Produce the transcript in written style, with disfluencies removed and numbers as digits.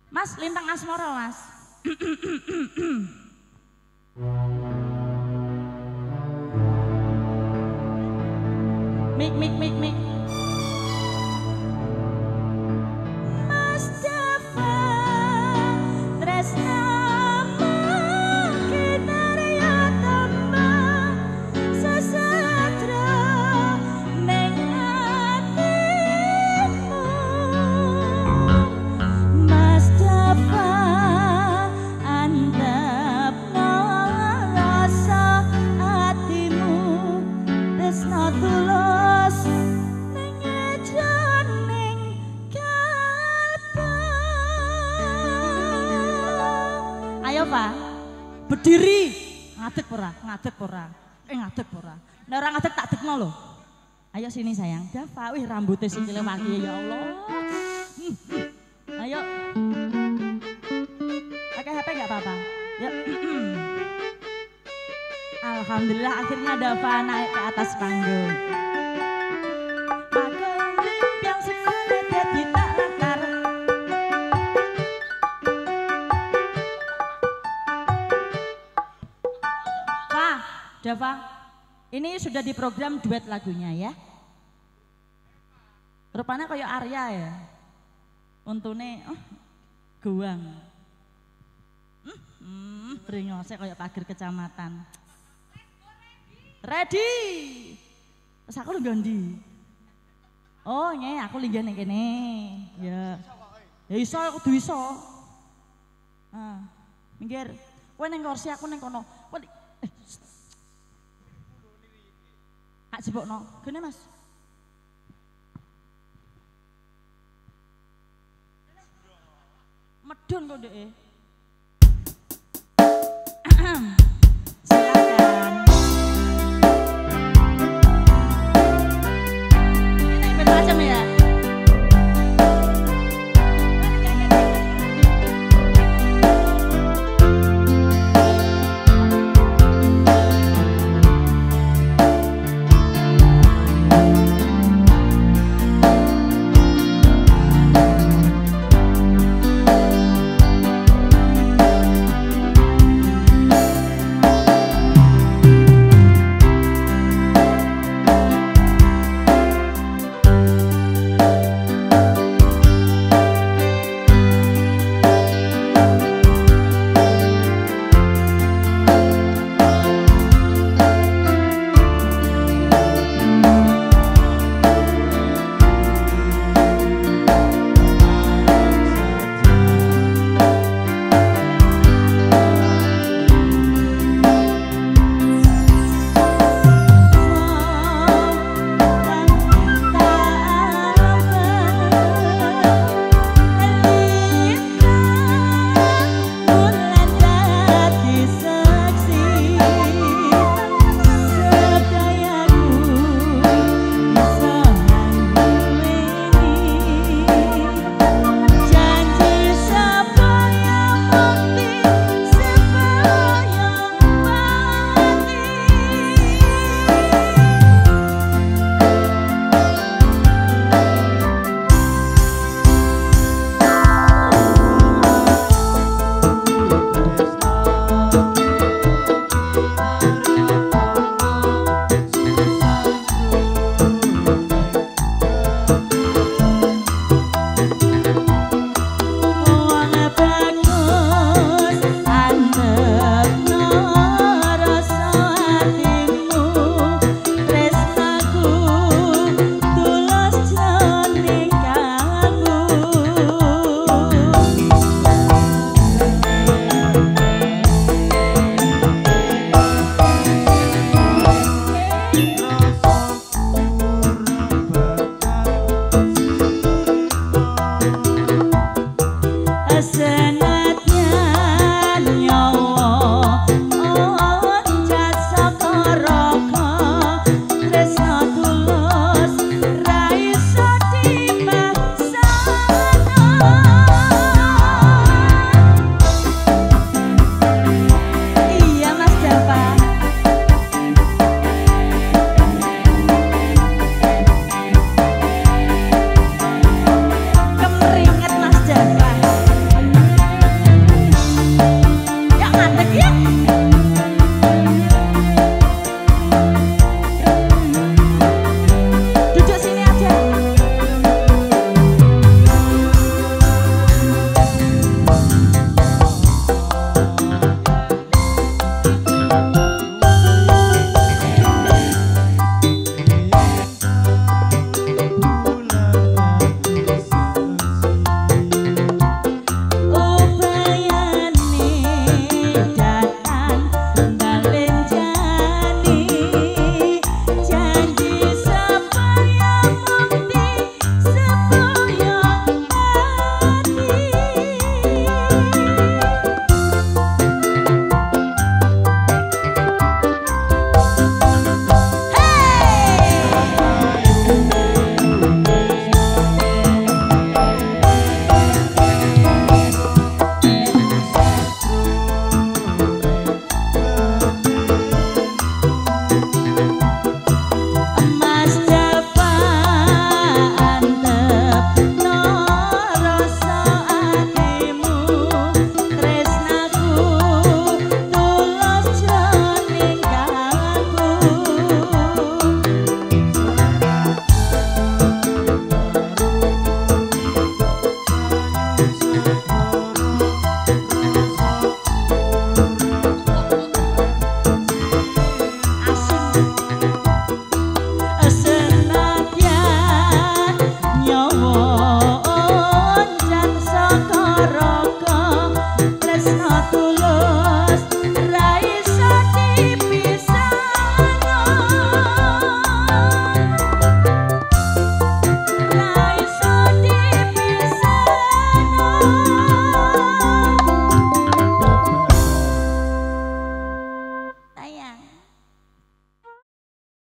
Mas, lintang asmara, Mas. Mik. Mas Dava tresna mungkin arya tambah sesatra ning atimu. Mas Dava antepno rasa atimu tresna tulus ning jroning kalbu. Ayo Pak, berdiri. Ngadeg ora? Ngadeg ora? Ngadeg ora? Nek ora ngadeg tak dekno lho. Ayo sini sayang. Dava, wih rambutnya sikile wangi ya Allah. Ayo. Pakai HP enggak apa-apa? Yuk. Alhamdulillah akhirnya Dava naik ke atas panggung. Yang sekolah jadi tak latar. Wah, Dava, ini sudah diprogram duet lagunya ya. Rupanya kayak Arya ya. Untune guang. Bringose kayak pager kecamatan. Ready. Terus aku lu gondi. Oh, nye aku linggih ning kene. Ya. Ya iso aku kudu iso. Minggir. Kowe ning kursi aku ning kono. Tak jebokno. Gene Mas. Medun kok ndek.